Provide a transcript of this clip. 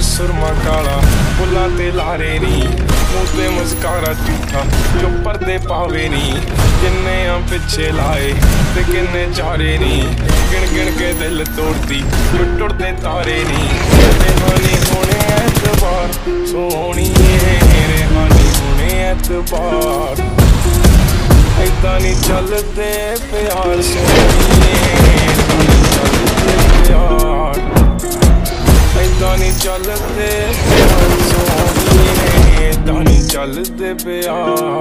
सुरमा काला फुल्लां ते लारे नी मूंह ते मुस्कारा झूठा जो पर्दे पावे नी किन्ने आ पिछे लाए ते किन्ने चारे नी गिण गिण के दिल तोड़ती टुटदे तारे नी रेहानी होने एतबार सोहनी रेहानी होने एतबार ऐदां नी चलदे प्यार सोहनी ऐदां नी चलदे प्यार सोहनी ऐदां नी चलदे प्यार